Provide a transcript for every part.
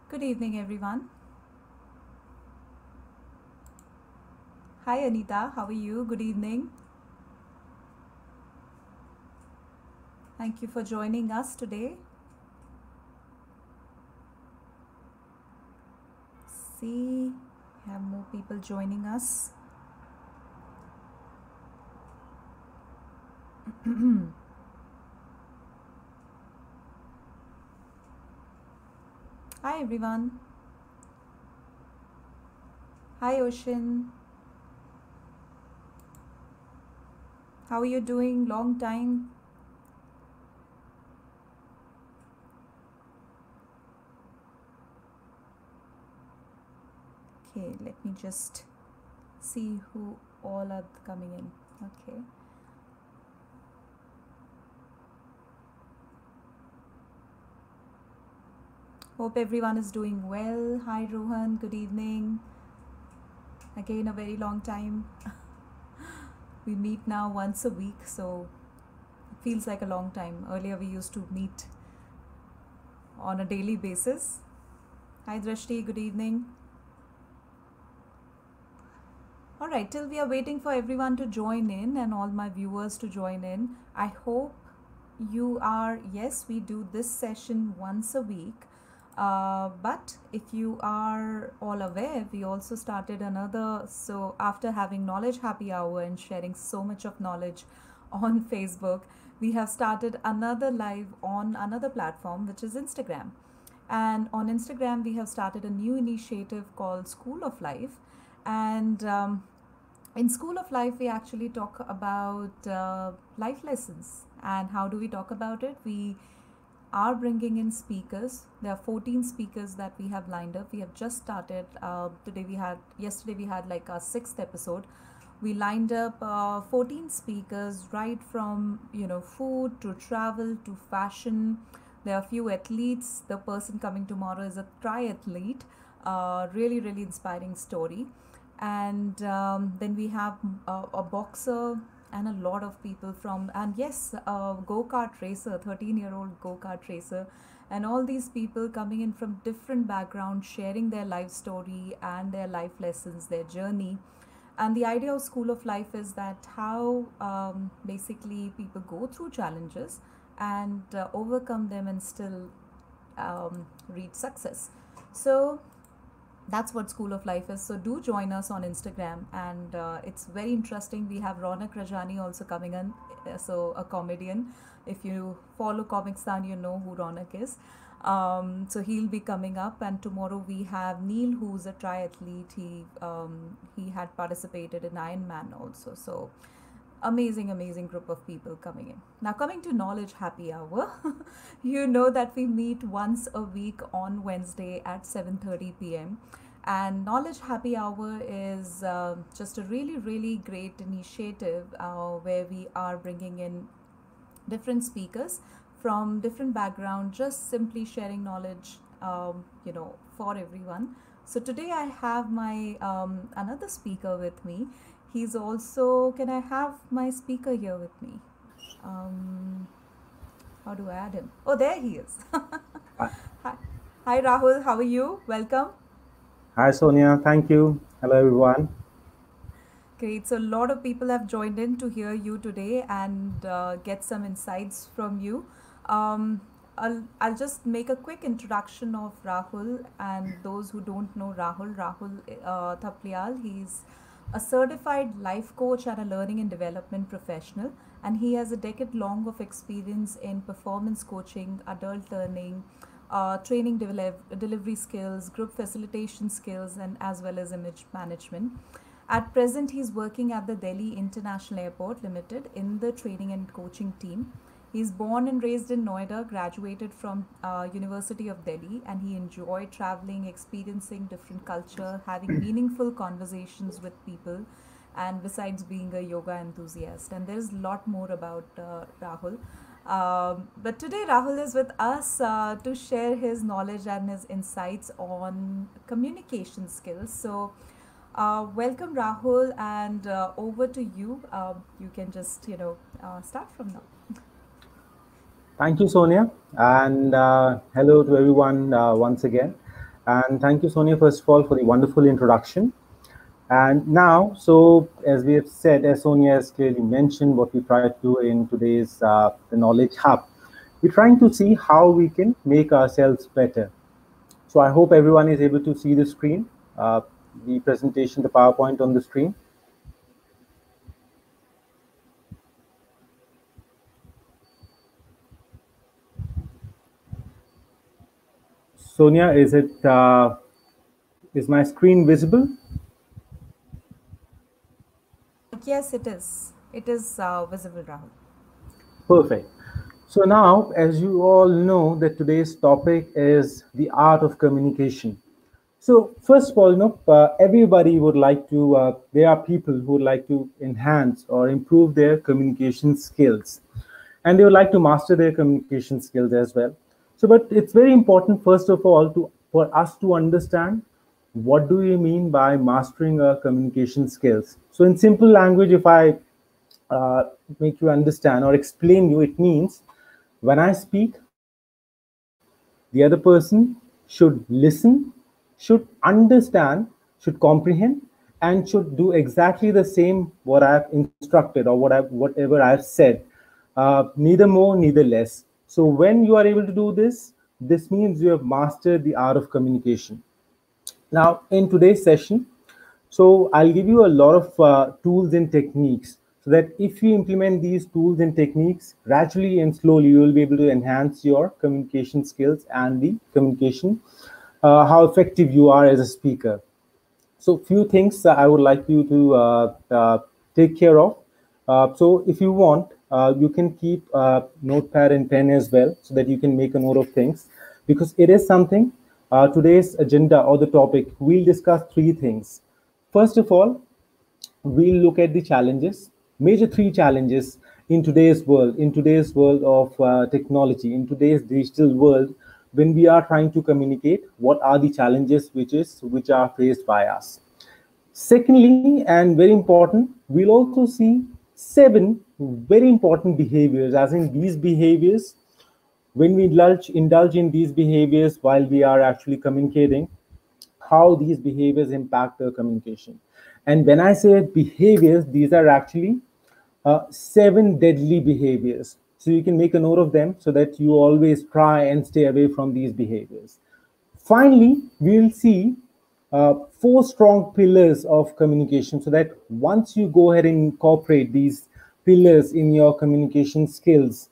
Good evening, everyone. Hi, Anita. How are you? Good evening. Thank you for joining us today. See, we have more people joining us. Hi, everyone. Hi, Ocean. How are you doing? Long time. Okay, let me just see who all are coming in. Okay. Hope everyone is doing well. Hi, Rohan. Good evening. Again, a very long time. We meet now once a week, so it feels like a long time. Earlier, we used to meet on a daily basis. Hi, Drashti. Good evening. All right, till we are waiting for everyone to join in and all my viewers to join in, I hope you are. Yes, we do this session once a week. But if you are all aware, we also started another. So, after having Knowledge Happy Hour and sharing so much of knowledge on Facebook, we have started another live on another platform, which is Instagram. And on Instagram, we have started a new initiative called School of Life. And in School of Life, we actually talk about life lessons. And how do we talk about it? We are bringing in speakers. There are 14 speakers that we have lined up. We have just started. Yesterday we had like our sixth episode. We lined up 14 speakers, right from food to travel to fashion. There are a few athletes. The person coming tomorrow is a triathlete. Really, really inspiring story. And then we have a boxer and a lot of people from, and yes, a go-kart racer, 13-year-old go-kart racer, and all these people coming in from different backgrounds, sharing their life story and their life lessons, their journey. And the idea of School of Life is that how basically people go through challenges and overcome them and still reach success. So that's what School of Life is. So do join us on Instagram, and it's very interesting. We have Ronak Rajani also coming in, so a comedian. If you follow Comicstan, you know who Ronak is. So he'll be coming up, and tomorrow we have Neil, who's a triathlete. He had participated in Ironman also. So amazing group of people coming in. Now coming to Knowledge Happy Hour, you know that we meet once a week on Wednesday at 7:30 p.m. And Knowledge Happy Hour is just a really great initiative where we are bringing in different speakers from different background, just simply sharing knowledge, for everyone. So today I have my another speaker with me. He's also, can I have my speaker here with me? Um, how do I add him? Oh, there he is. Hi, Hi, hi Rahul, how are you? Welcome. hi, Sonia. Thank you. Hello, everyone. Great. So, a lot of people have joined in to hear you today and get some insights from you. Um, I'll just make a quick introduction of Rahul and those who don't know Rahul Thaplial. He's a certified life coach and a learning and development professional, and he has a decade long of experience in performance coaching, adult learning, training delivery skills, group facilitation skills, and as well as image management. At present, he's working at the Delhi International Airport Limited in the training and coaching team. He's born and raised in Noida, graduated from University of Delhi, and he enjoyed traveling, experiencing different culture, having meaningful conversations with people, and besides being a yoga enthusiast. And there's a lot more about Rahul. But today, Rahul is with us to share his knowledge and his insights on communication skills. So, welcome, Rahul, and over to you. You can just, start from now. Thank you, Sonia. And hello to everyone once again. And thank you, Sonia, first of all, for the wonderful introduction. And now, so as we have said, as Sonia has clearly mentioned, what we try to do in today's the Knowledge Hub, we're trying to see how we can make ourselves better. So I hope everyone is able to see the screen, the presentation, the PowerPoint on the screen. Sonia, is my screen visible? Yes, it is. It is visible, Rahul. Perfect. So now, as you all know, that today's topic is the art of communication. So first of all, everybody would like to. There are people who would like to enhance or improve their communication skills, and they would like to master their communication skills as well. So, but it's very important, first of all, to for us to understand what do we mean by mastering our communication skills. So, in simple language, if I uh, make you understand or explain you, it means when I speak, the other person should listen, should understand, should comprehend, and should do exactly the same what I've instructed or whatever I've said, neither more, neither less. So when you are able to do this, this means you have mastered the art of communication. Now, in today's session, so I'll give you a lot of tools and techniques so that if you implement these tools and techniques gradually and slowly, you will be able to enhance your communication skills and the communication, how effective you are as a speaker. So few things I would like you to take care of. So if you want, you can keep notepad and pen as well so that you can make a note of things, because it is something, today's agenda or the topic, we'll discuss three things. First of all, we'll look at the challenges, major three challenges in today's world of technology, in today's digital world, when we are trying to communicate. What are the challenges which are faced by us? Secondly, and very important, we'll also see seven very important behaviors, as in these behaviors, when we indulge in these behaviors while we are actually communicating, how these behaviors impact our communication. And when I say behaviors, these are actually seven deadly behaviors. So you can make a note of them so that you always try and stay away from these behaviors. Finally, we'll see four strong pillars of communication, so that once you go ahead and incorporate these pillars in your communication skills,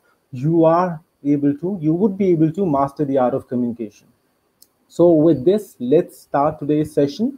you would be able to master the art of communication. So with this, let's start today's session.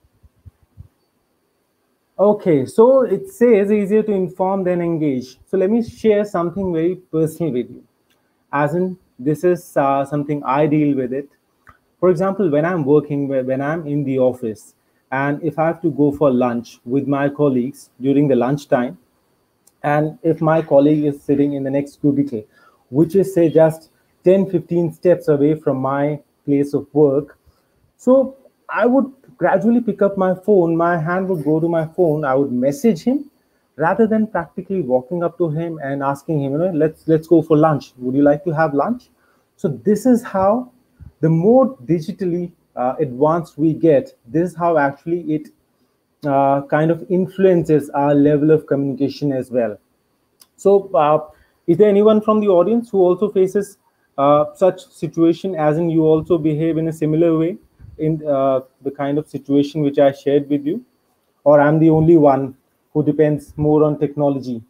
Okay, so it says easier to inform than engage. So let me share something very personal with you. As in, this is something I deal with it. For example, when I'm working, when I'm in the office, and if I have to go for lunch with my colleagues during the lunchtime, and if my colleague is sitting in the next cubicle, which is say just 10-15 steps away from my place of work, so I would gradually pick up my phone, my hand would go to my phone, I would message him rather than practically walking up to him and asking him, let's go for lunch, would you like to have lunch? So this is how, the more digitally advanced we get, this is how actually it kind of influences our level of communication as well. So, is there anyone from the audience who also faces such situation, as in you also behave in a similar way in the kind of situation which I shared with you, or I'm the only one who depends more on technology?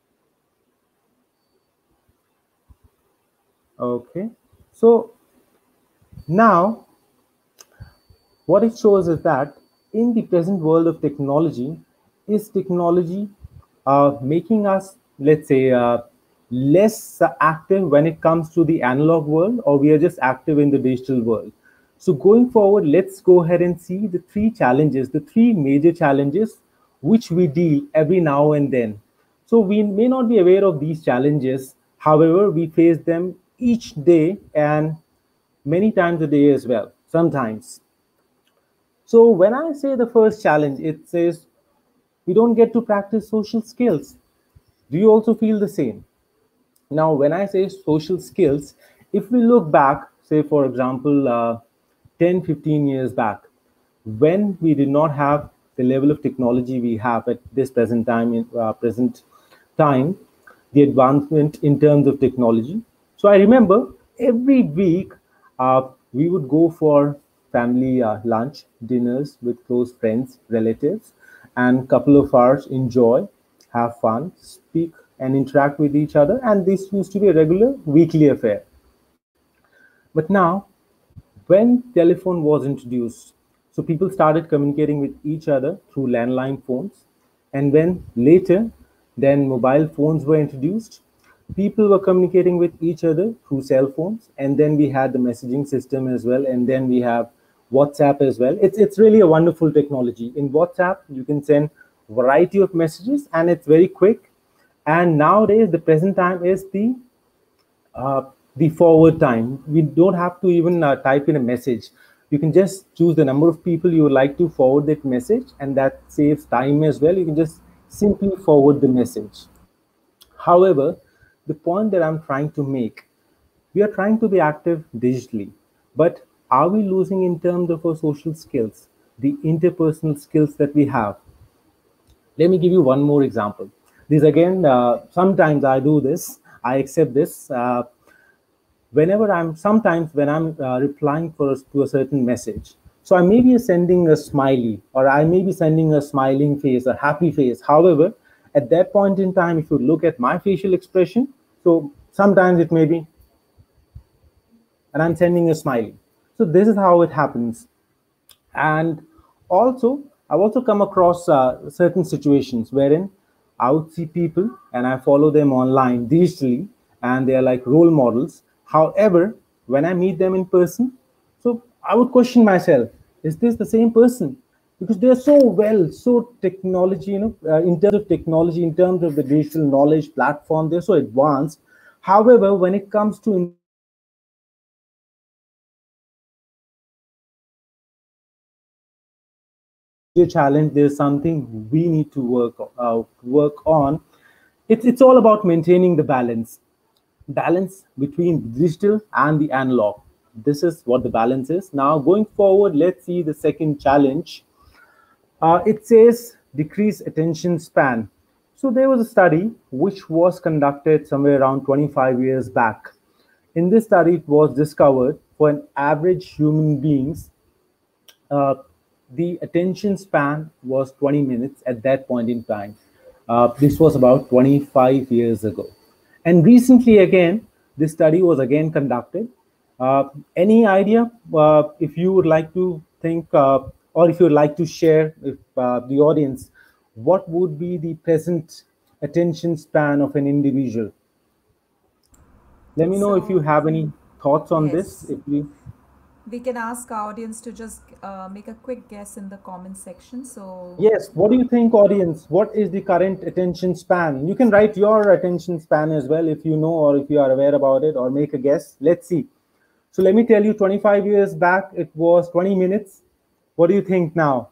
Okay, so now what it shows is that in the present world of technology, is technology making us, let's say, less active when it comes to the analog world, or we are just active in the digital world? So going forward, let's go ahead and see the three challenges, the three major challenges which we deal every now and then. So we may not be aware of these challenges, however we face them each day and many times a day as well sometimes. So when I say the first challenge, it says we don't get to practice social skills. Do you also feel the same? Now, when I say social skills, if we look back, say for example, 10, 15 years back, when we did not have the level of technology we have at this present time, the advancement in terms of technology. So I remember every week we would go for family lunch, dinners with close friends, relatives, and couple of hours enjoy, have fun, speak, and interact with each other. And this used to be a regular weekly affair. But now, when telephone was introduced, so people started communicating with each other through landline phones. And when later, then mobile phones were introduced, people were communicating with each other through cell phones. And then we had the messaging system as well. And then we have WhatsApp as well. It's really a wonderful technology. In WhatsApp, you can send variety of messages and it's very quick. And nowadays, the present time is uh, the forward time. We don't have to even type in a message. You can just choose the number of people you would like to forward that message, and that saves time as well. You can just simply forward the message. However, the point that I'm trying to make, we are trying to be active digitally, but are we losing in terms of our social skills, the interpersonal skills that we have? Let me give you one more example. This again, sometimes I do this, I accept this. Whenever I'm sometimes when I'm replying to a certain message, so I may be sending a smiley, or I may be sending a smiling face, a happy face. However, at that point in time, if you look at my facial expression, so sometimes it may be, and I'm sending a smiley. So this is how it happens. And also, I've also come across certain situations wherein I would see people and I follow them online digitally, and they are like role models. However, when I meet them in person, so I would question myself, is this the same person? Because they're so well, so technology, in terms of technology, in terms of the digital knowledge platform, they're so advanced. However, when it comes to challenge, there's something we need to work on. It's all about maintaining the balance between the digital and the analog. This is what the balance is. Now going forward, let's see the second challenge. It says decrease attention span. So there was a study which was conducted somewhere around 25 years back. In this study, it was discovered for an average human beings, uh, the attention span was 20 minutes at that point in time. This was about 25 years ago. And recently, again, this study was again conducted. Any idea if you would like to think, or if you would like to share with the audience, what would be the present attention span of an individual? Let me know if you So, have any thoughts on this. yes, If you we can ask our audience to just make a quick guess in the comment section. So, Yes, what do you think, audience? What is the current attention span? You can write your attention span as well if you know or if you are aware about it, or make a guess. Let's see. So let me tell you, 25 years back, it was 20 minutes. What do you think now?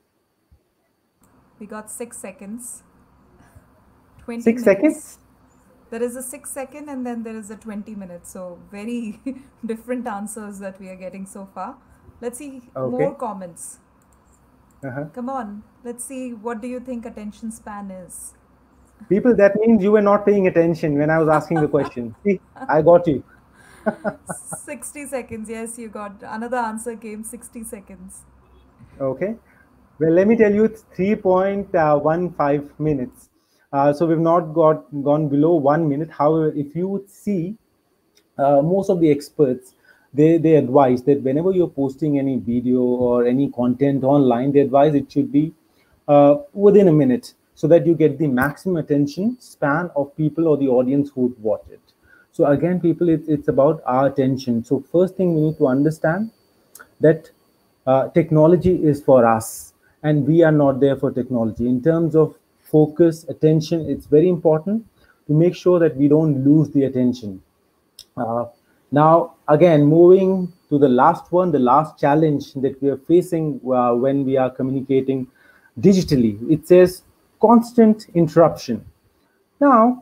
we got 6 seconds, 20 6 seconds? minutes. There is a 6 second and then there is a 20 minutes. So, very different answers that we are getting so far. Let's see more Okay. comments. Uh-huh. Come on, let's see what do you think attention span is? People, that means you were not paying attention when I was asking the question. See, I got you. 60 seconds. Yes, you got another answer came 60 seconds. Okay. Well, let me tell you, it's 3.15 minutes. So we've not gone below 1 minute. However, if you would see, most of the experts, they advise that whenever you're posting any video or any content online, they advise it should be within a minute, so that you get the maximum attention span of people or the audience who would watch it. So again, people, it's about our attention. So first thing we need to understand that technology is for us and we are not there for technology. In terms of focus, attention, it's very important to make sure that we don't lose the attention. uh, Now, again, moving to the last one, the last challenge that we are facing when we are communicating digitally, it says constant interruption. Now,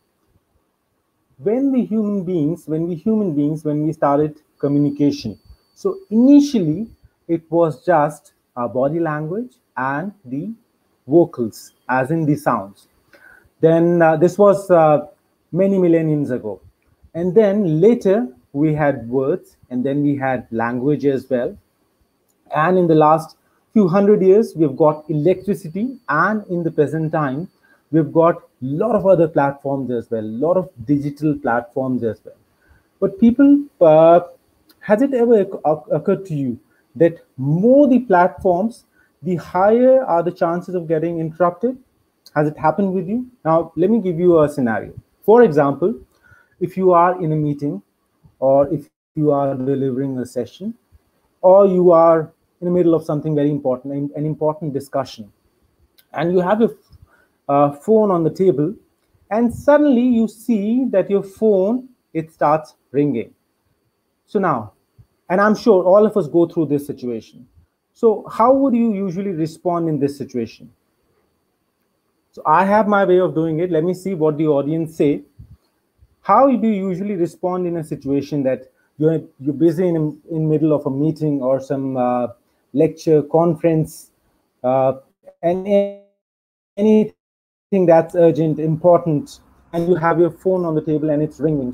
when we human beings, when we started communication, So initially, it was just our body language and the vocals, as in the sounds. Then this was many millenniums ago. And then later we had words, and then we had language as well. And in the last few hundred years, we've got electricity, and in the present time, we've got a lot of other platforms as well, a lot of digital platforms as well. But people, has it ever occurred to you that more the platforms, the higher are the chances of getting interrupted? Has it happened with you? Now, let me give you a scenario. For example, if you are in a meeting, or if you are delivering a session, or you are in the middle of something very important, an important discussion, and you have your phone on the table, and suddenly you see that your phone, it starts ringing. So now, and I'm sure all of us go through this situation. So how would you usually respond in this situation? So I have my way of doing it. Let me see what the audience say. How do you usually respond in a situation that you're busy in middle of a meeting or some lecture, conference, and anything that's urgent, important, and you have your phone on the table and it's ringing? So what do you usually do, people?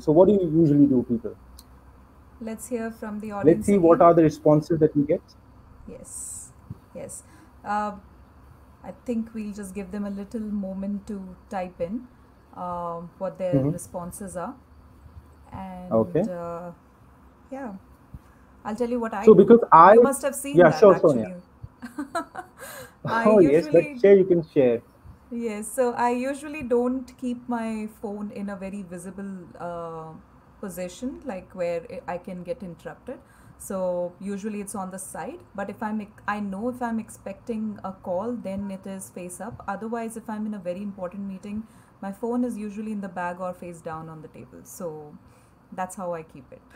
Let's hear from the Let's see audience what are the again. responses that we get. Yes, yes. Uh, I think we'll just give them a little moment to type in what their Mhm. responses are. And Okay. yeah, I'll tell you what I So do. because I, You must have seen yeah, that sure, Sonia. actually. I Oh yes, but usually, share, you can share. yes, so I usually don't keep my phone in a very visible position, like where I can get interrupted. So usually it's on the side. But if I know if I'm expecting a call, then it is face up. Otherwise, if I'm in a very important meeting, my phone is usually in the bag or face down on the table. So that's how I keep it.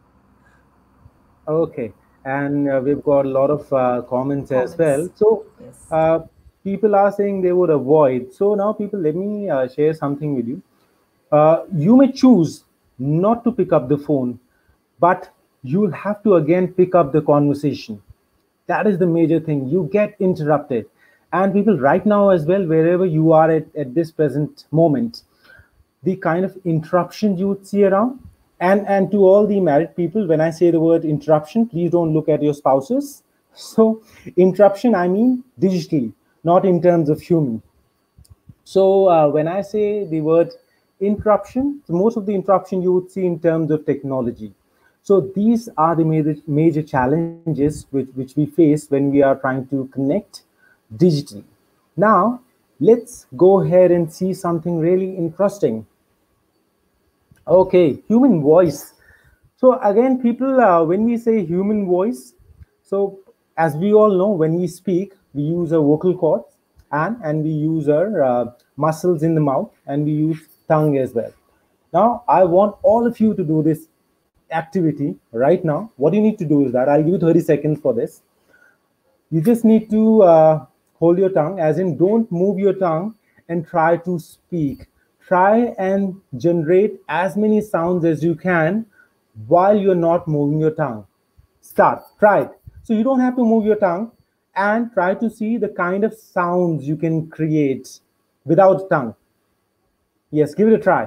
Okay, and we've got a lot of comments as well. Comments. So Yes. uh, people are saying they would avoid. So now, people, let me share something with you. You may choose not to pick up the phone, but you'll have to again pick up the conversation. That is the major thing. You get interrupted. And people, right now as well, wherever you are at this present moment, the kind of interruption you would see around. And to all the married people, when I say the word interruption, please don't look at your spouses. So interruption, I mean digitally, not in terms of human. So when I say the word interruption, so most of the interruption you would see in terms of technology. So these are the major challenges which we face when we are trying to connect digitally. Now, let's go ahead and see something really interesting. Okay, human voice. So again, people, when we say human voice, so as we all know, when we speak, we use our vocal cords, and we use our muscles in the mouth, and we use tongue as well. Now, I want all of you to do this activity right now. What you need to do is that I'll give you 30 seconds for this. You just need to hold your tongue, as in don't move your tongue, and try to speak. Try and generate as many sounds as you can while you're not moving your tongue. Start, try it. So you don't have to move your tongue, and try to see the kind of sounds you can create without tongue. Yes, give it a try.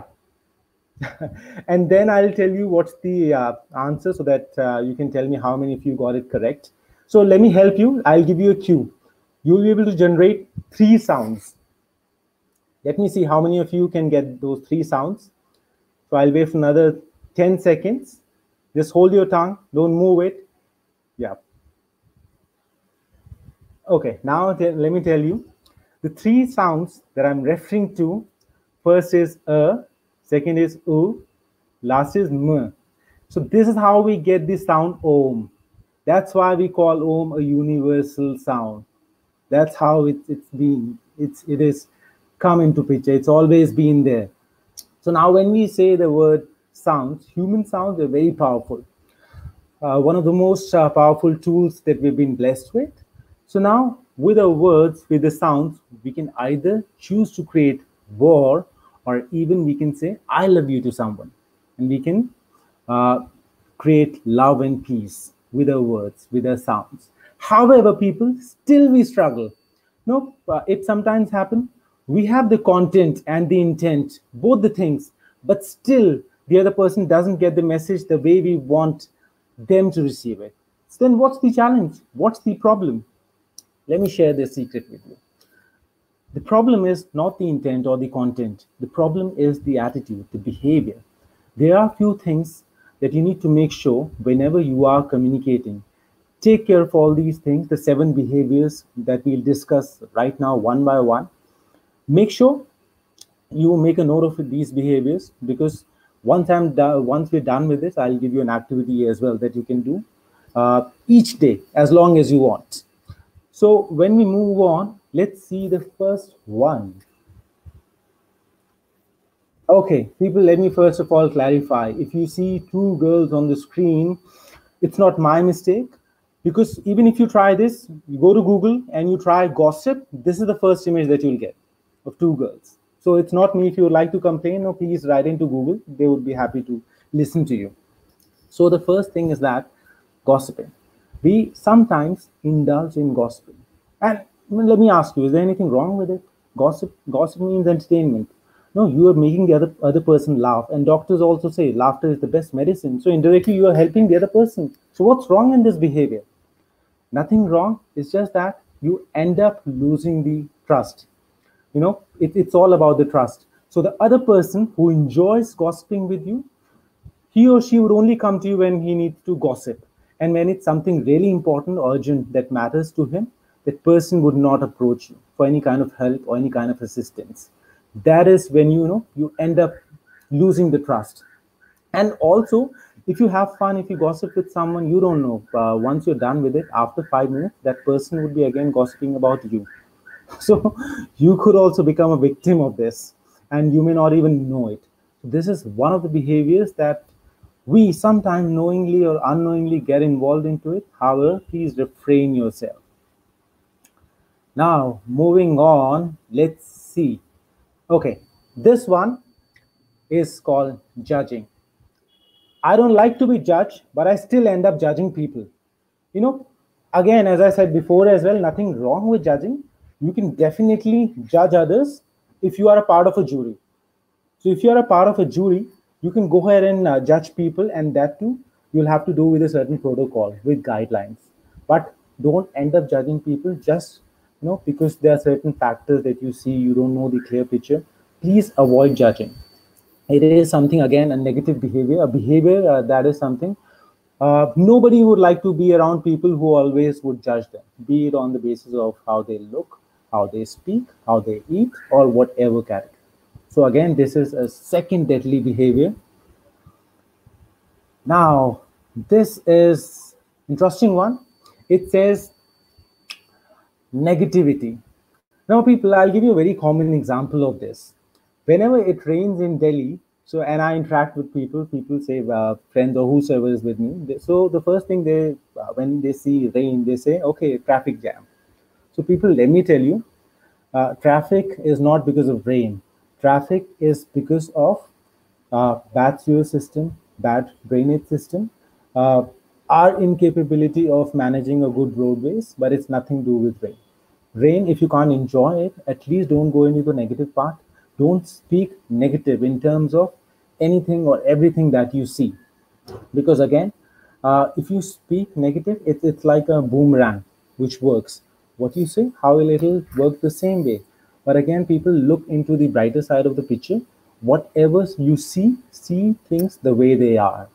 And then I'll tell you what's the answer, so that you can tell me how many of you got it correct. So let me help you. I'll give you a cue. You'll be able to generate three sounds. Let me see how many of you can get those three sounds. So I'll wait for another 10 seconds. Just hold your tongue, don't move it. Yeah. Okay, now let me tell you the three sounds that I'm referring to. First is second is u, last is m. So this is how we get the sound om. That's why we call om a universal sound. That's how it's been. It is come into picture. It's always been there. So now when we say the word sounds, human sounds are very powerful. One of the most powerful tools that we've been blessed with. So now, with our words, with the sounds, we can either choose to create war, or even we can say, I love you to someone. And we can uh, create love and peace with our words, with our sounds. However, people, still we struggle. No, it sometimes happens. We have the content and the intent, both the things, but still the other person doesn't get the message the way we want them to receive it. So then what's the challenge? What's the problem? Let me share this secret with you. The problem is not the intent or the content. The problem is the attitude, the behavior. There are few things that you need to make sure whenever you are communicating. Take care of all these things, the 7 behaviors that we'll discuss right now one by one. Make sure you make a note of these behaviors, because once we're done with this, I'll give you an activity as well that you can do each day as long as you want. So when we move on, let's see the first one. Okay, people, let me first of all clarify. If you see 2 girls on the screen, it's not my mistake, because even if you try this, you go to Google and you try gossip, this is the first image that you'll get of 2 girls. So it's not me. If you would like to complain, no, please write into Google. They would be happy to listen to you. So the first thing is that gossiping. We sometimes indulge in gossiping. And let me ask you, is there anything wrong with it? Gossip means entertainment. No, you are making the other person laugh. And doctors also say laughter is the best medicine. So indirectly, you are helping the other person. So what's wrong in this behavior? Nothing wrong. It's just that you end up losing the trust. It's all about the trust. So the other person who enjoys gossiping with you, he or she would only come to you when he needs to gossip. And when it's something really important, urgent, that matters to him, that person would not approach you for any kind of help or any kind of assistance. That is when you end up losing the trust. And also, if you have fun, if you gossip with someone, you don't know. Once you're done with it, after 5 minutes, that person would be again gossiping about you. So you could also become a victim of this, and you may not even know it. This is one of the behaviors that we sometimes knowingly or unknowingly get involved into it. However, please refrain yourself. Now, moving on, let's see. Okay, this one is called judging. I don't like to be judged, but I still end up judging people. Again, as I said before as well, nothing wrong with judging. You can definitely judge others if you are a part of a jury. So if you are a part of a jury, you can go ahead and judge people, and that too, you'll have to do with a certain protocol, with guidelines. But don't end up judging people just because there are certain factors that you see, you don't know the clear picture. Please avoid judging. It is something, again, a negative behavior, a behavior that is something nobody would like to be around people who always would judge them, be it on the basis of how they look, how they speak, how they eat, or whatever character. So again, this is a second deadly behavior. Now, this is interesting one. It says negativity. Now, people, I'll give you a very common example of this. Whenever it rains in Delhi, and I interact with people say, friends or whosoever is with me. So the first thing when they see rain, they say, okay, traffic jam. So people, let me tell you, traffic is not because of rain. Traffic is because of bad sewer system, bad drainage system, our incapability of managing a good roadways, but it's nothing to do with rain. Rain, if you can't enjoy it, at least don't go into the negative part. Don't speak negative in terms of anything or everything that you see. Because again, if you speak negative, it's like a boomerang, which works. What you say, how it'll work the same way. But again, people, look into the brighter side of the picture. Whatever you see things the way they are.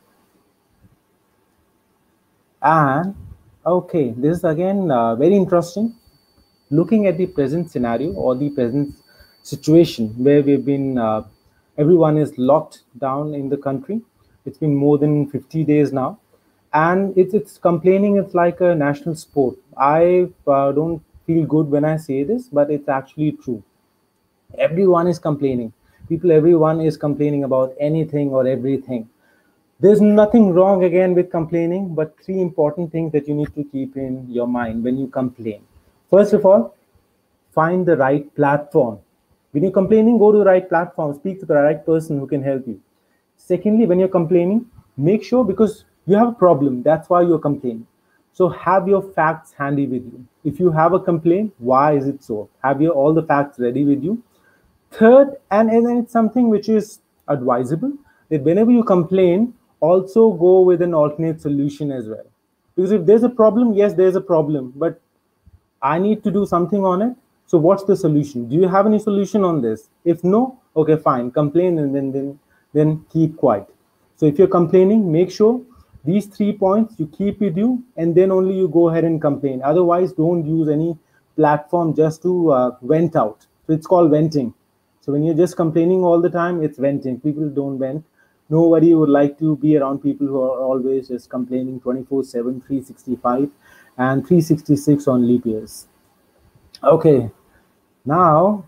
And okay, this is again very interesting. Looking at the present scenario or the present situation where we've been, everyone is locked down in the country. It's been more than 50 days now. And it's complaining, it's like a national sport. I don't feel good when I say this, but it's actually true. Everyone is complaining. Everyone is complaining about anything or everything. There's nothing wrong again with complaining, but 3 important things that you need to keep in your mind when you complain. First of all, find the right platform. When you're complaining, go to the right platform, speak to the right person who can help you. Secondly, when you're complaining, make sure, because you have a problem, that's why you're complaining. So have your facts handy with you. If you have a complaint, why is it so? Have your all the facts ready with you. Third, and then it's something which is advisable, that whenever you complain, also go with an alternate solution as well. Because if there's a problem, yes, there's a problem, but I need to do something on it. So what's the solution? Do you have any solution on this? If no, okay, fine, complain and then keep quiet. So if you're complaining, make sure these 3 points you keep with you, and then only you go ahead and complain. Otherwise, don't use any platform just to vent out. So it's called venting. So when you're just complaining all the time, it's venting. People don't vent. Nobody would like to be around people who are always just complaining 24/7, 365, and 366 on leap years. Okay, now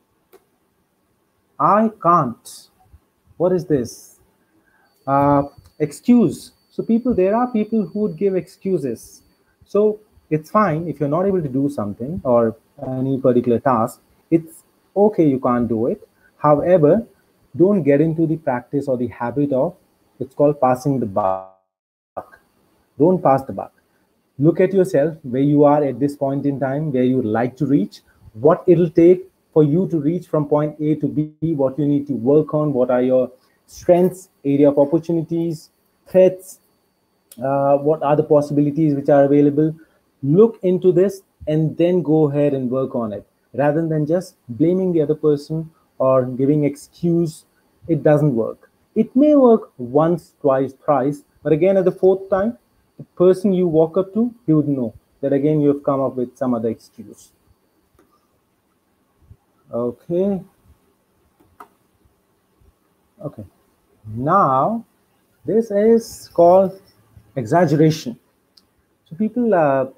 I can't. What is this? Excuse. So there are people who would give excuses. So it's fine if you're not able to do something or any particular task. It's okay, you can't do it. However, don't get into the practice or the habit of, it's called passing the buck. Don't pass the buck. Look at yourself where you are at this point in time, where you would like to reach, what it'll take for you to reach from point A to B, what you need to work on, what are your strengths, area of opportunities, threats, what are the possibilities which are available. Look into this and then go ahead and work on it, rather than just blaming the other person or giving excuse. It doesn't work. It may work once, twice, thrice, but again at the fourth time, the person you walk up to, he would know that again you have come up with some other excuse. Okay. Okay. Now, this is called exaggeration. So people,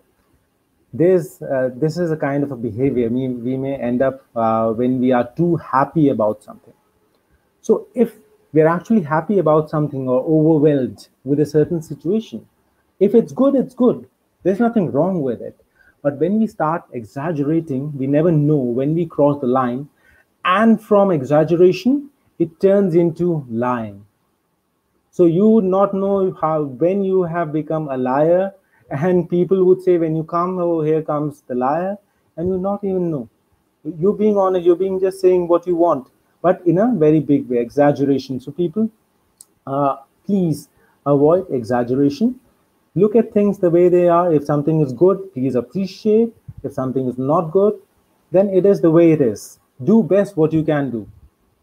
this is a kind of a behavior we may end up when we are too happy about something. So if we're actually happy about something or overwhelmed with a certain situation, if it's good, it's good. There's nothing wrong with it. But when we start exaggerating, we never know when we cross the line. And from exaggeration, it turns into lying. So you would not know how when you have become a liar, and people would say, when you come, oh, here comes the liar, and you not even know. You're being honest, you're being just saying what you want, but in a very big way, exaggeration. So people, please avoid exaggeration. Look at things the way they are. If something is good, please appreciate. If something is not good, then it is the way it is. Do best what you can do.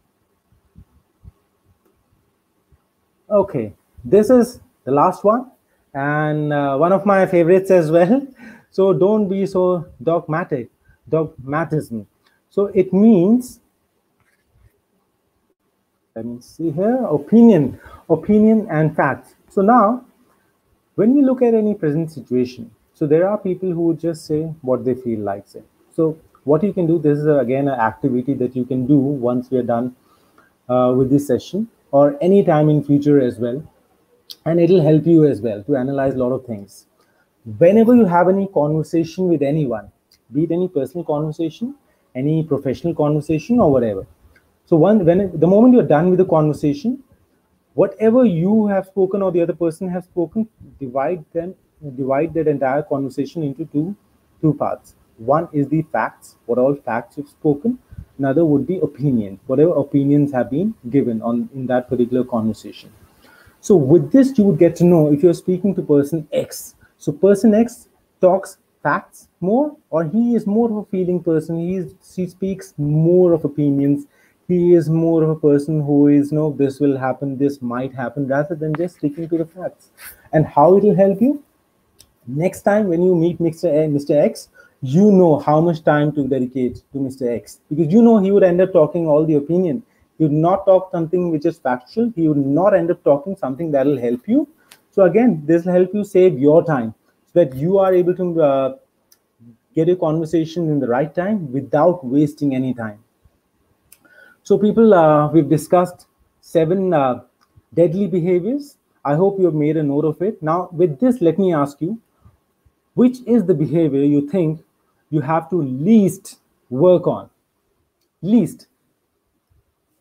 Okay, this is the last one, and one of my favorites as well. So don't be so dogmatism. So it means, let me see here, opinion and facts. So now, when we look at any present situation, so there are people who just say what they feel like saying. So what you can do, this is again an activity that you can do once we are done with this session, or any time in future as well, and it'll help you as well to analyze a lot of things. Whenever you have any conversation with anyone, be it any personal conversation, any professional conversation, or whatever, so the moment you're done with the conversation, whatever you have spoken or the other person has spoken, divide that entire conversation into two parts. One is the facts, what all facts you've spoken. Another would be opinion, whatever opinions have been given on in that particular conversation. So with this, you would get to know if you're speaking to person X. So person X talks facts more, or he is more of a feeling person. He speaks more of opinions. He is more of a person who is, no, this will happen, this might happen, rather than just sticking to the facts. And how it will help you? Next time when you meet Mr. X, you know how much time to dedicate to Mr. X, because you know he would end up talking all the opinion. He would not talk something which is factual. He would not end up talking something that will help you. So again, this will help you save your time, so that you are able to get a conversation in the right time without wasting any time. So people, we've discussed 7 deadly behaviors. I hope you have made a note of it. Now with this, let me ask you, which is the behavior you think you have to least work on? Least.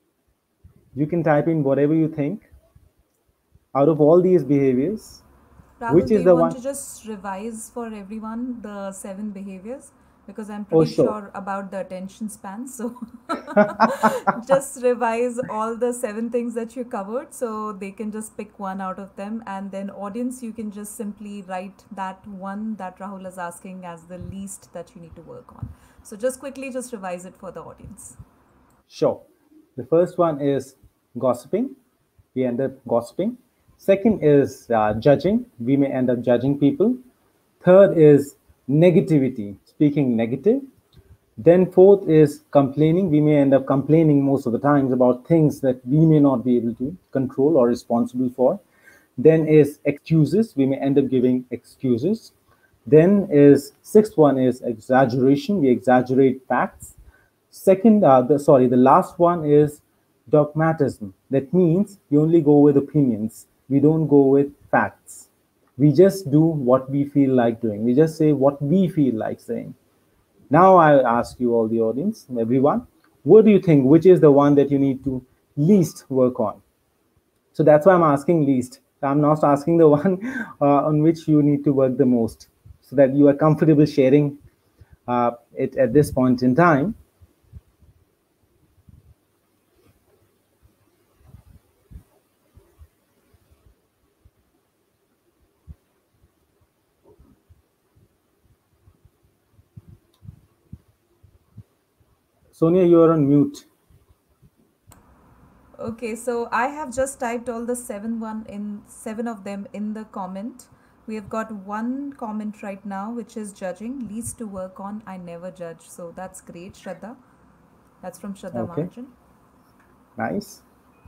You can type in whatever you think out of all these behaviors. Rahul, Which do is you the want one? to just revise for everyone the 7 behaviors? Because I'm Oh, pretty sure. sure about the attention span. So just revise all the 7 things that you covered so they can just pick one out of them. And then, audience, you can just simply write that one that Rahul is asking as the least that you need to work on. So just quickly, just revise it for the audience. Sure. The first one is gossiping. We end up gossiping. Second is judging. We may end up judging people. Third is negativity, speaking negative. Then fourth is complaining. We may end up complaining most of the times about things that we may not be able to control or responsible for. Then is excuses. We may end up giving excuses. Then is sixth one is exaggeration. We exaggerate facts. Second, the last one is dogmatism. That means we only go with opinions. We don't go with facts. We just do what we feel like doing. We just say what we feel like saying. Now I ask you all, the audience, everyone, what do you think? Which is the one that you need to least work on? So that's why I'm asking least. I'm not asking the one on which you need to work the most, so that you are comfortable sharing it at this point in time. Sonia, you are on mute. Okay, so I have just typed all the 7 of them in the comment. We have got one comment right now, which is judging. Least to work on. I never judge. So that's great, Shraddha. That's from Shraddha Okay, Mahajan. nice.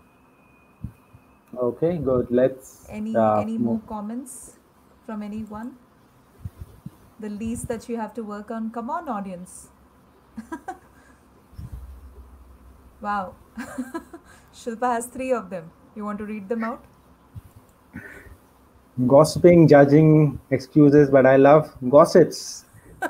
Okay, good. Let's Any move. more comments from anyone? The least that you have to work on. Come on, audience. Wow. Shilpa has 3 of them. You want to read them out? Gossiping, judging, excuses, but I love gossips.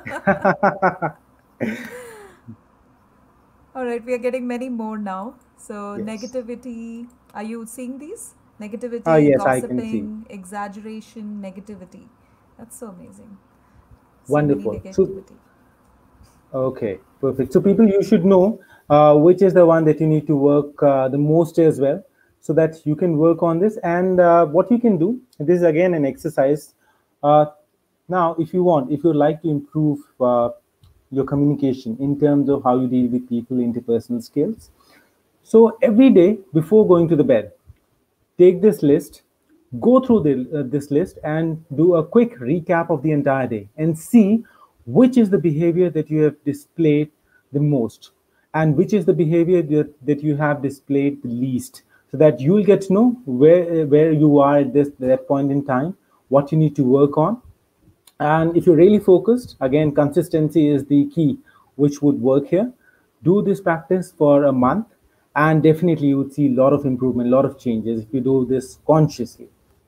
All right, we are getting many more now. So, Yes. negativity. Are you seeing these? Negativity, Yes, I can see. gossiping, exaggeration, negativity. That's so amazing. So many Wonderful. So, negativity. okay, perfect. So, people, you should know which is the one that you need to work the most as well, so that you can work on this. And what you can do, this is again an exercise. Uh, Now, if you want, if you'd like to improve your communication in terms of how you deal with people, interpersonal skills, so every day before going to the bed, take this list, go through this list, and do a quick recap of the entire day and see which is the behavior that you have displayed the most and which is the behavior that you have displayed the least, so that you'll get to know where you are at that point in time, what you need to work on. And if you're really focused, again, consistency is the key, which would work here. Do this practice for a month, and definitely you would see a lot of improvement, a lot of changes if you do this consciously.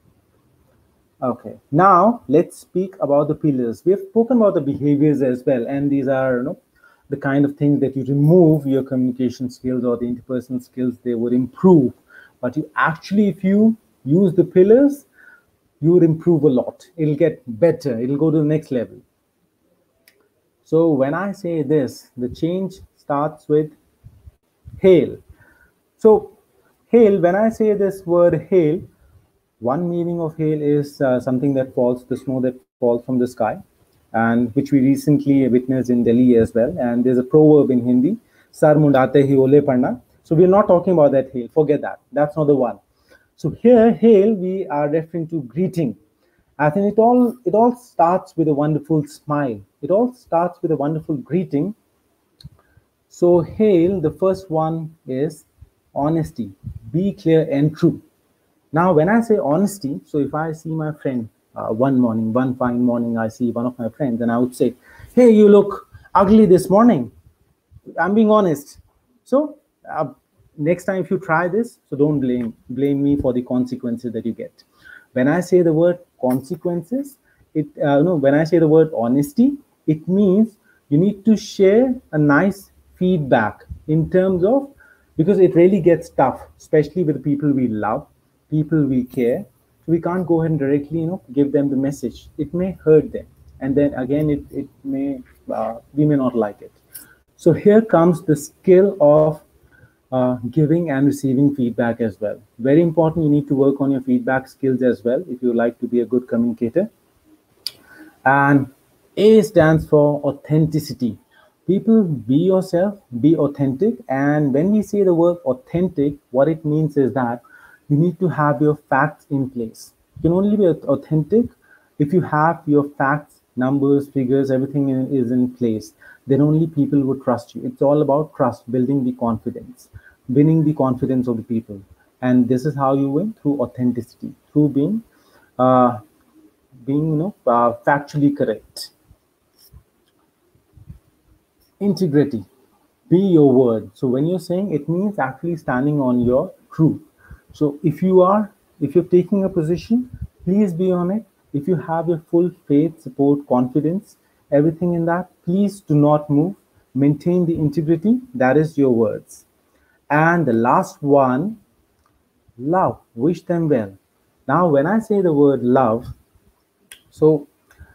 Okay, now let's speak about the pillars. We have spoken about the behaviors as well, and these are, the kind of things that you remove your communication skills or the interpersonal skills, they would improve. But you actually, if you use the pillars, you would improve a lot. It'll get better. It'll go to the next level. So when I say this, the change starts with hail. So hail, when I say this word hail, one meaning of hail is something that falls, the snow that falls from the sky, and which we recently witnessed in Delhi as well. And there's a proverb in Hindi, "Sar mundate hi ole padna." So we're not talking about that hail. Forget that. That's not the one. So here, hail, we are referring to greeting. I think it all starts with a wonderful smile. It all starts with a wonderful greeting. So hail, the first one is honesty. Be clear and true. Now, when I say honesty, so if I see my friend one fine morning, I see one of my friends, and I would say, "Hey, you look ugly this morning." I'm being honest. So, next time if you try this, so don't blame me for the consequences that you get. When I say the word consequences, when I say the word honesty, it means you need to share a nice feedback in terms of, because it really gets tough, especially with the people we love, people we care. So we can't go ahead and directly, give them the message. It may hurt them, and then again, it may we may not like it. So here comes the skill of giving and receiving feedback as well. Very important. You need to work on your feedback skills as well if you like to be a good communicator. And A stands for authenticity. People, be yourself, be authentic. And when we say the word authentic, what it means is that you need to have your facts in place. You can only be authentic if you have your facts, numbers, figures, everything is in place. Then only people would trust you. It's all about trust, building the confidence, winning the confidence of the people. And this is how you win, through authenticity, through uh, being factually correct. Integrity, be your word. So when you're saying, it means actually standing on your truth. So if you're taking a position, please be on it. If you have your full faith, support, confidence, everything in that, please do not move. Maintain the integrity. That is your words. And the last one, love, wish them well. Now when I say the word love, so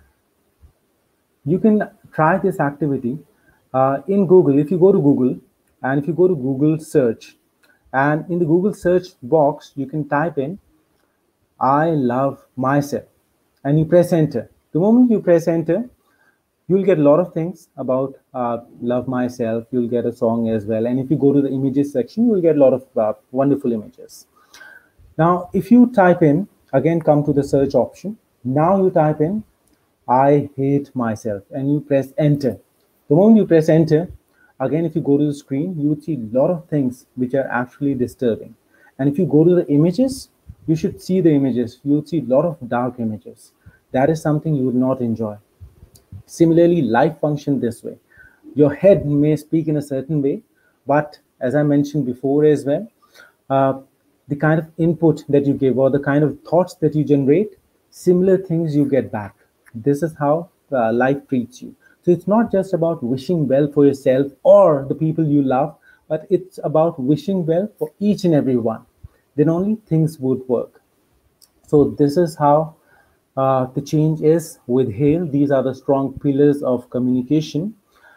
you can try this activity in Google. If you go to Google, and if you go to Google search, and in the Google search box you can type in I love myself, and you press enter. The moment you press enter, you'll get a lot of things about love myself. You'll get a song as well, and if you go to the images section, you'll get a lot of wonderful images. Now if you type in, again come to the search option, now you type in I hate myself, and you press enter. The moment you press enter, again, if you go to the screen, you would see a lot of things which are actually disturbing. And if you go to the images, you should see the images. You would see a lot of dark images. That is something you would not enjoy. Similarly, life functions this way. Your head may speak in a certain way, but as I mentioned before as well, uh, the kind of input that you give or the kind of thoughts that you generate, similar things you get back. This is how life treats you. So it's not just about wishing well for yourself or the people you love, but it's about wishing well for each and every one. Then only things would work. So this is how the change is with HAIL. These are the strong pillars of communication.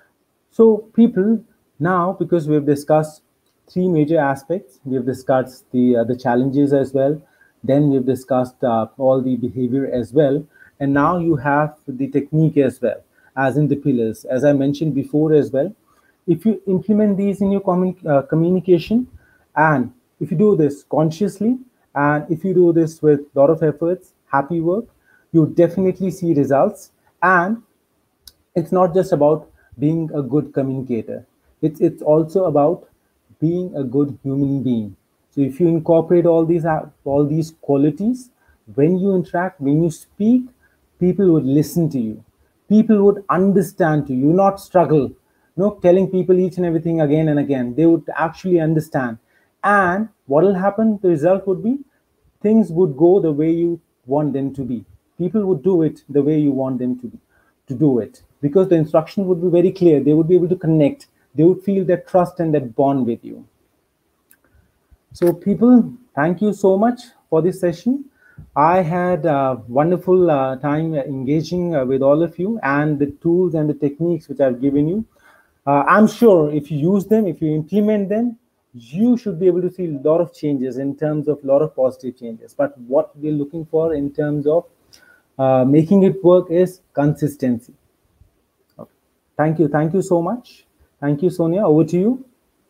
So people, now because we've discussed three major aspects, we've discussed the challenges as well, then we've discussed all the behavior as well, and now you have the technique as well, as in the pillars. As I mentioned before as well, if you implement these in your communication, and if you do this consciously, and if you do this with a lot of efforts, happy work, you definitely see results. And it's not just about being a good communicator. It's also about being a good human being. So if you incorporate all these qualities, when you interact, when you speak, people would listen to you. People would understand to you, not struggle. Telling people each and everything again and again. They would actually understand. And what will happen? The result would be things would go the way you want them to be. People would do it the way you want them to do it, because the instruction would be very clear. They would be able to connect. They would feel that trust and that bond with you. So people, thank you so much for this session. I had a wonderful time engaging with all of you, and the tools and the techniques which I've given you. I'm sure if you use them, if you implement them, you should be able to see a lot of changes in terms of a lot of positive changes. But what we're looking for in terms of making it work is consistency. Okay. Thank you. Thank you so much. Thank you, Sonia. Over to you.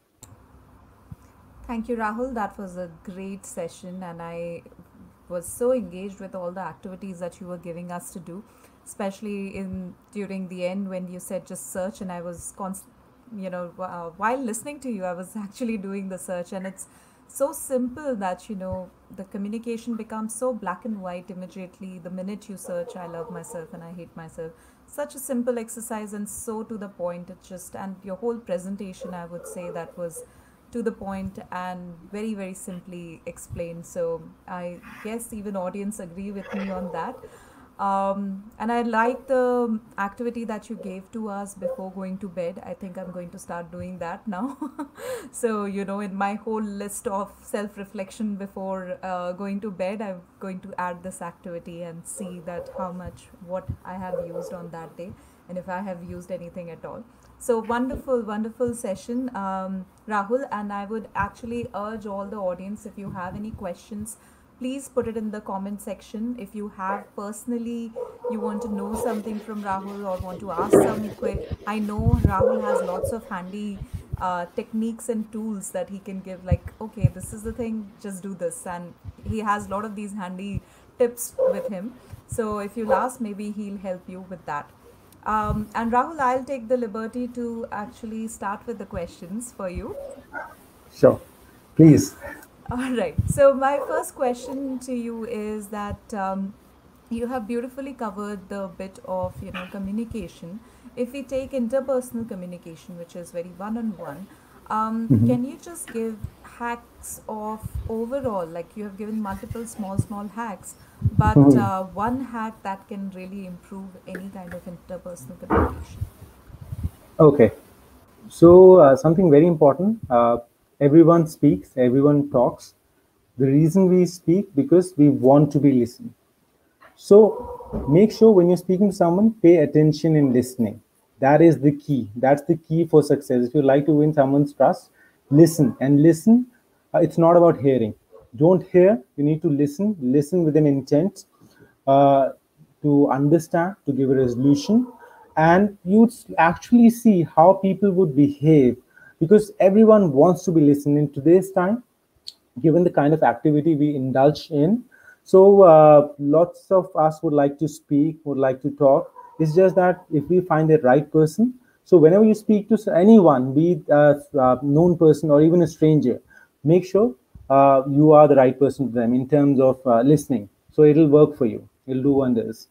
Thank you, Rahul. That was a great session, and I was so engaged with all the activities that you were giving us to do, especially in during the end when you said just search, and I was while listening to you, I was actually doing the search, and it's so simple that the communication becomes so black and white immediately the minute you search I love myself and I hate myself. Such a simple exercise and so to the point. It just, and your whole presentation, I would say, that was to the point and very very simply explained. So I guess even audience agree with me on that. And I like the activity that you gave to us before going to bed. I think I'm going to start doing that now. So, in my whole list of self reflection before going to bed, I'm going to add this activity and see that what I have used on that day, and if I have used anything at all. So, wonderful, wonderful session, Rahul. And I would actually urge all the audience, if you have any questions, please put it in the comment section. If you have personally, you want to know something from Rahul or want to ask I know Rahul has lots of handy techniques and tools that he can give, like, okay, this is the thing, just do this. And he has a lot of these handy tips with him. So if you'll ask, maybe he'll help you with that. And Rahul, I'll take the liberty to actually start with the questions for you. Sure. Please. All right. So my first question to you is that you have beautifully covered the bit of communication. If we take interpersonal communication, which is very one-on-one, can you just give hacks of overall? Like, you have given multiple small hacks, but one hack that can really improve any kind of interpersonal communication. Okay. So something very important. Everyone speaks, everyone talks. The reason we speak because we want to be listened. So make sure when you're speaking to someone, pay attention in listening. That is the key. That's the key for success. If you like to win someone's trust, listen and listen. It's not about hearing. Don't hear. You need to listen. Listen with an intent uh, to understand, to give a resolution, and you'd actually see how people would behave because everyone wants to be listened in today's time given the kind of activity we indulge in. So lots of us would like to speak, would like to talk. It's just that if we find the right person, so whenever you speak to anyone, be it a known person or even a stranger, make sure you are the right person to them in terms of listening. So it'll work for you. It'll do wonders.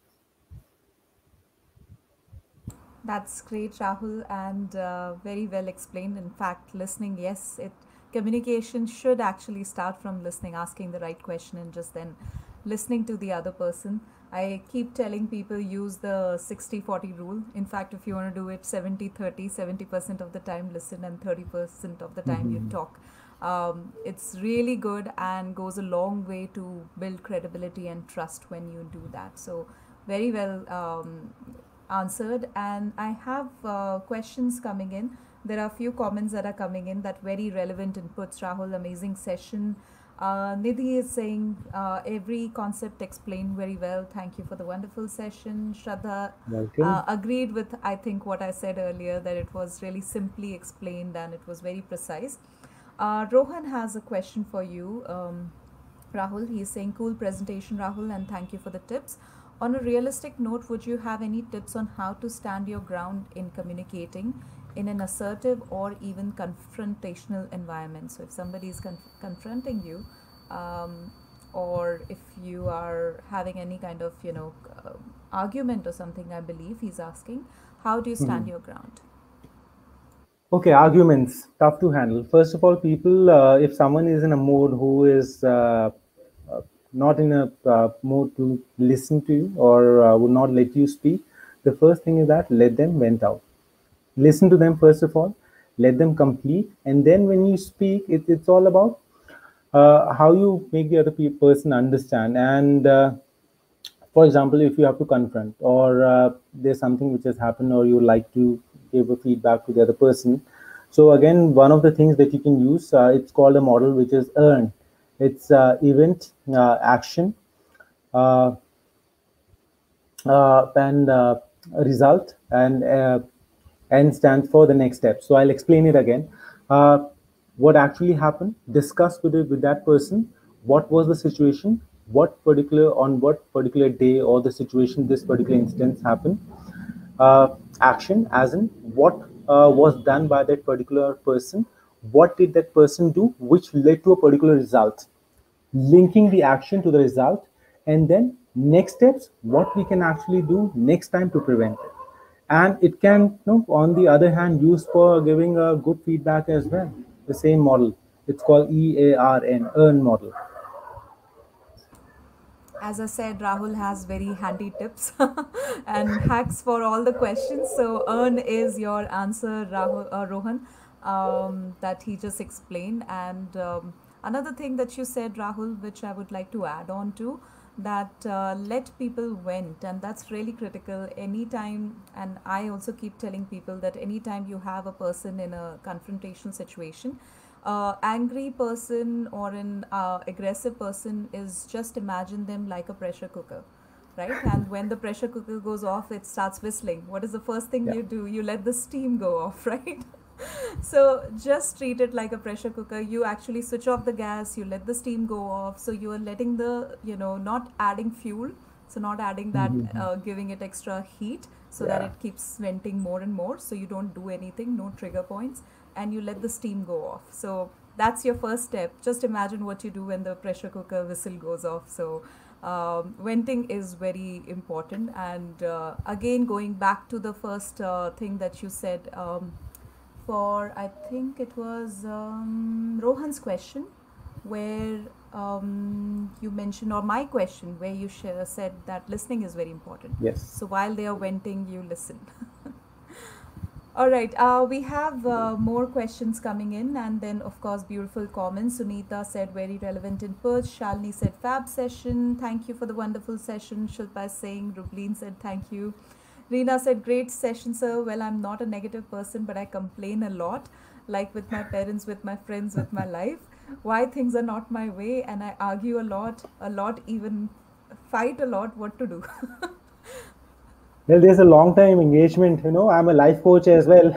That's great, Rahul, and very well explained. In fact, listening, yes, communication should actually start from listening, asking the right question, and just then listening to the other person. I keep telling people, use the 60-40 rule. In fact, if you want to do it 70-30, 70% of the time listen and 30% of the time you talk. It's really good and goes a long way to build credibility and trust when you do that. So, very well answered. And I have questions coming in. There are a few comments that are coming in, that very relevant inputs. Rahul, amazing session. Nidhi is saying every concept explained very well. Thank you for the wonderful session. Shraddha Welcome. agreed with, I think, what I said earlier, that it was really simply explained and it was very precise. Rohan has a question for you, Rahul. He's saying, cool presentation, Rahul, and thank you for the tips. On a realistic note, would you have any tips on how to stand your ground in communicating in an assertive or even confrontational environment? So if somebody is confronting you, or if you are having any kind of argument or something, I believe he's asking, how do you stand your ground? Okay, arguments, tough to handle. First of all, people, if someone is in a mode who is not in a mode to listen to you or would not let you speak, the first thing is that let them vent out. Listen to them first of all, let them complete, and then when you speak, it's all about how you make the other person understand. And for example, if you have to confront or there's something which has happened or you like to give a feedback to the other person, so again, one of the things that you can use, it's called a model which is earn. It's event, action, uh, and result, and N stands for the next step. So I'll explain it again. What actually happened, discuss with that person, what was the situation, on what particular day or the situation this particular instance happened. Action, as in what was done by that particular person, what did that person do which led to a particular result, linking the action to the result, and then next steps, what we can actually do next time to prevent it. And it can, on the other hand, used for giving a good feedback as well. The same model. It's called EARN, earn model. As I said, Rahul has very handy tips and hacks for all the questions. So, earn is your answer, Rahul, Rohan, that he just explained. And another thing that you said, Rahul, which I would like to add on to, that let people vent, and that's really critical. Anytime, and I also keep telling people that anytime you have a person in a confrontational situation, angry person or an aggressive person is, just imagine them like a pressure cooker, right? And when the pressure cooker goes off, it starts whistling. What is the first thing Yeah. you do? You let the steam go off, right? So just treat it like a pressure cooker. You actually switch off the gas, you let the steam go off, so you are letting the, not adding fuel, so not adding that, Mhm. giving it extra heat so that Yeah. it keeps venting more and more, so you don't do anything, no trigger points, and you let the steam go off. So that's your first step. Just imagine what you do when the pressure cooker whistle goes off. So venting is very important. And again, going back to the first thing that you said, for I think it was Rohan's question, where you mentioned, or my question, where you said that listening is very important. Yes. So while they are venting, you listen. All right, we have more questions coming in, and then, of course, beautiful comments. Sunita said, very relevant input. Shalini said, fab session. Thank you for the wonderful session. Shilpa is saying, Rubleen said, thank you. Reena said, great session, sir. Well, I'm not a negative person, but I complain a lot, like with my parents, with my friends, with my life. Why things are not my way, and I argue a lot, even fight a lot what to do. Well, there's a long time engagement. I'm a life coach as well.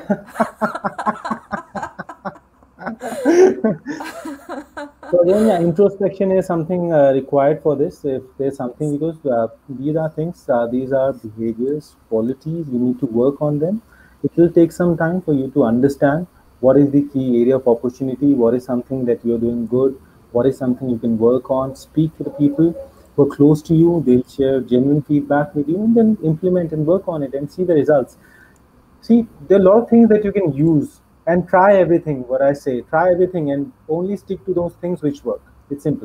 So again, yeah, introspection is something required for this. If there's something, because these are things, these are behaviors, qualities. You need to work on them. It will take some time for you to understand what is the key area of opportunity, what is something that you're doing good, what is something you can work on. Speak to the people who are close to you. They'll share genuine feedback with you, and then implement and work on it and see the results. See, there are a lot of things that you can use and try everything. What I say, try everything and only stick to those things which work. It's simple.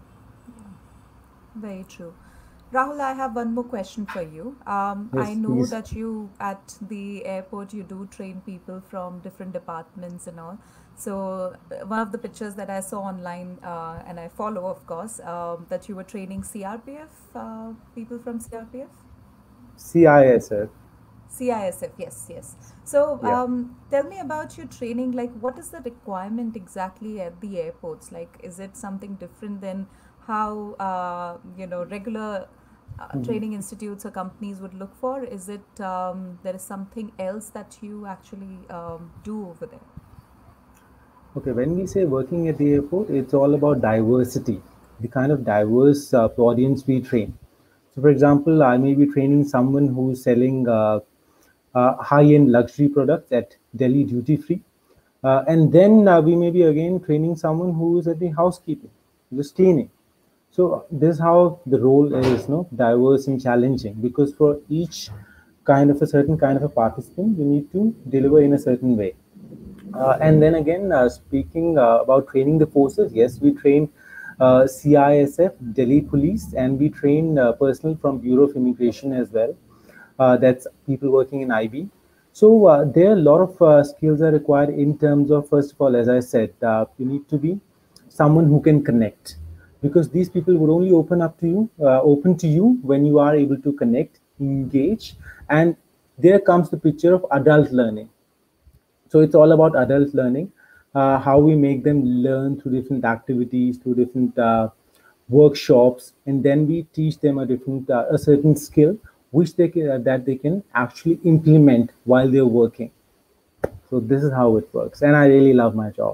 Very true. Rahul, I have one more question for you. I Yes, know please. that you, at the airport, you do train people from different departments and all. So, one of the pictures that I saw online, and I follow, of course, that you were training CRPF, people from CRPF? CISF. CISF, yes, yes. So, Yeah. tell me about your training. Like, what is the requirement exactly at the airports? Like, is it something different than how regular Mhm. training institutes or companies would look for? Is it there is something else that you actually do over there? Okay, when we say working at the airport, it's all about diversity, the kind of diverse audience we train. So, for example, I may be training someone who's selling high-end luxury products at Delhi duty free, and then we may be again training someone who is at the housekeeping, just cleaning. So this is how the role is, no, diverse and challenging, because for each kind of a certain kind of a participant, you need to deliver in a certain way. And then again, speaking about training the forces, yes, we train CISF, Delhi Police, and we train personnel from Bureau of Immigration as well. That's people working in IB. So there are a lot of skills are required in terms of, first of all, as I said, you need to be someone who can connect, because these people would only open to you when you are able to connect, engage, and there comes the picture of adult learning. So it's all about adult learning, how we make them learn through different activities, through different workshops, and then we teach them a certain skill which that they can actually implement while they're working. So this is how it works, and I really love my job.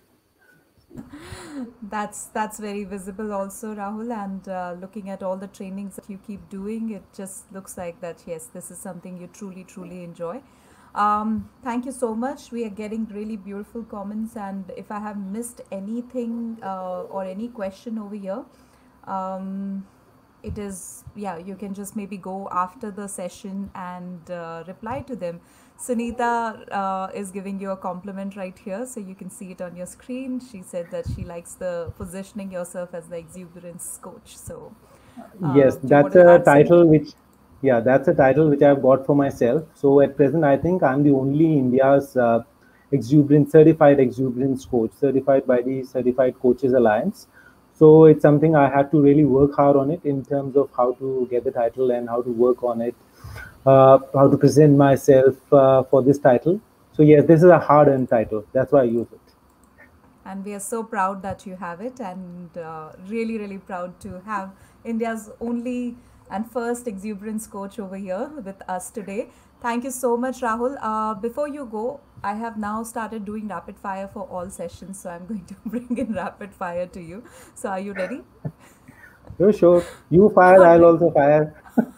That's very visible also, Rahul. And looking at all the trainings that you keep doing, it just looks like that, yes, this is something you truly, truly enjoy. Thank you so much. We are getting really beautiful comments, and if I have missed anything or any question over here, um, it is, yeah, you can just maybe go after the session and reply to them. Sunita is giving you a compliment right here, so you can see it on your screen. She said that she likes the positioning yourself as the exuberance coach. So Yes, Do you want that's to a add title something? which, yeah, that's a title which I've got for myself. So at present, I think I'm the only India's certified exuberance coach, certified by the Certified Coaches Alliance. So it's something I had to really work hard on it in terms of how to get the title and how to work on it, how to present myself for this title. So yes, this is a hard-earned title. That's why I use it. And we are so proud that you have it, and really, really proud to have India's only and first exuberance coach over here with us today. Thank you so much, Rahul. Before you go, I have now started doing rapid fire for all sessions, so I'm going to bring in rapid fire to you. So, are you ready? You're sure. You fire, All I'll right. also fire.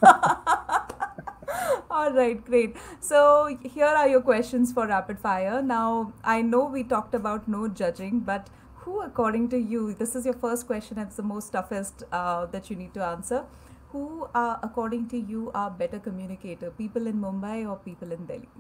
All right, great. So, here are your questions for rapid fire. Now, I know we talked about no judging, but who, according to you, this is your first question, it's the most toughest that you need to answer. Who, according to you, are better communicator, people in Mumbai or people in Delhi?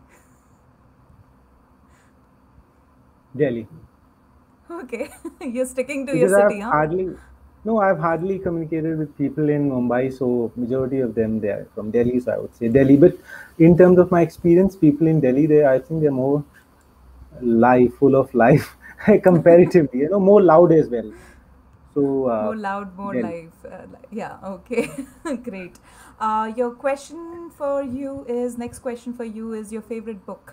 Delhi. Okay, you're sticking to your Because city, huh? I've hardly communicated with people in Mumbai, so majority of them they are from Delhi, so I would say Delhi. But in terms of my experience, people in Delhi, I think they're more full of life, comparatively, more loud as well. So More loud, more Delhi. live. Yeah, okay, great. Your question for you is next question for you is your favorite book.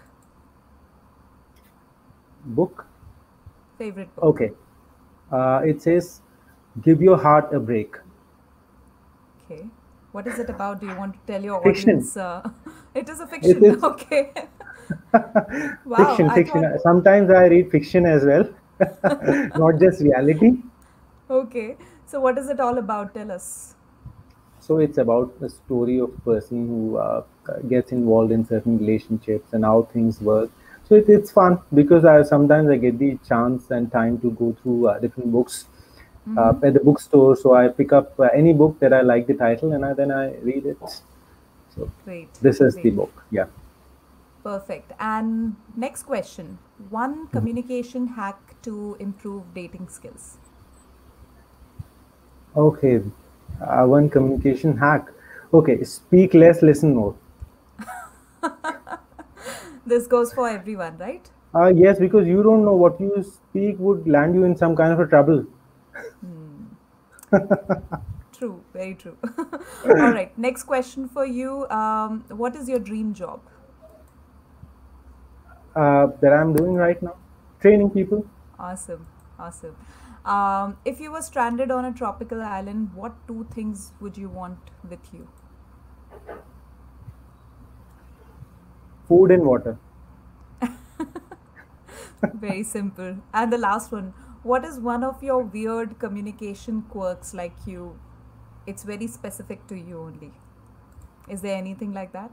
Book, Favorite book. okay. It says, "Give your heart a break." Okay. What is it about? Do you want to tell your Fiction. audience? It is a It fiction. is Okay. Wow. fiction. I Fiction. thought. Sometimes I read fiction as well, not just reality. Okay. So, what is it all about? Tell us. So it's about a story of a person who gets involved in certain relationships and how things work. So it's fun because I get the chance and time to go through different books Mm-hmm. at the bookstore. So I pick up any book that I like the title and then I read it. So Great. this is the Great. book. Yeah. Perfect. And next question. One communication hack to improve dating skills. Okay. One communication hack. Okay. Speak less, listen more. This goes for everyone, right? Yes, because you don't know what you speak would land you in some kind of a trouble. Hmm. True. Very true. All right. Next question for you. What is your dream job? That I'm doing right now. Training people. Awesome. Awesome. If you were stranded on a tropical island, what two things would you want with you? Food and water. Very simple. And the last one, what is one of your weird communication quirks like you? It's very specific to you only. Is there anything like that?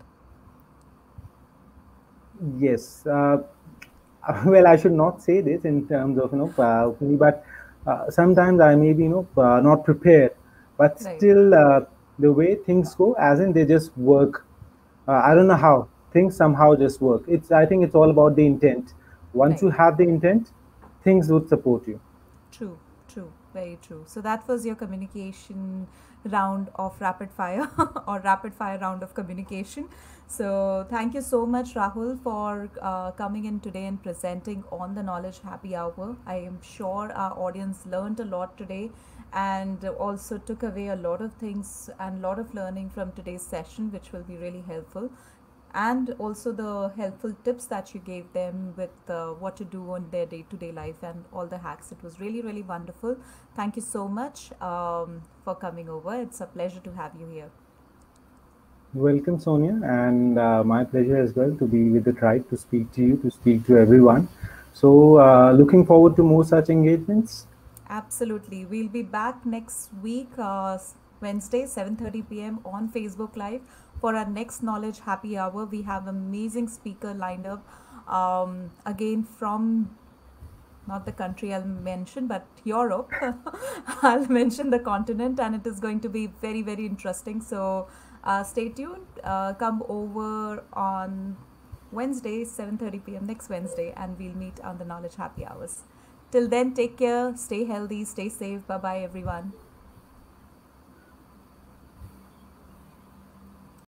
Yes. Well, I should not say this in terms of opinion, but sometimes I may be not prepared, but Right. still the way things go, as in they just work. I don't know how things somehow just work. I think it's all about the intent. Once Right. you have the intent, things would support you. True, true, very true. So that was your communication round of rapid fire or rapid fire round of communication. So thank you so much, Rahul, for coming in today and presenting on the Knowledge Happy Hour. I am sure our audience learned a lot today and also took away a lot of things and a lot of learning from today's session, which will be really helpful, and also the helpful tips that you gave them with what to do on their day-to-day life and all the hacks. It was really, really wonderful. Thank you so much for coming over. It's a pleasure to have you here. Welcome, Sonia, and my pleasure as well to be with the tribe, to speak to you, to speak to everyone. So, looking forward to more such engagements. Absolutely. We'll be back next week, Wednesday, 7:30 p.m. on Facebook Live for our next Knowledge Happy Hour. We have amazing speaker lined up. Again from not the country I'll mention, but Europe. I'll mention the continent, and it is going to be very, very interesting. So stay tuned. Come over on Wednesday, 7:30 p.m. next Wednesday, and we'll meet on the Knowledge Happy Hours. Till then, take care, stay healthy, stay safe. Bye bye, everyone.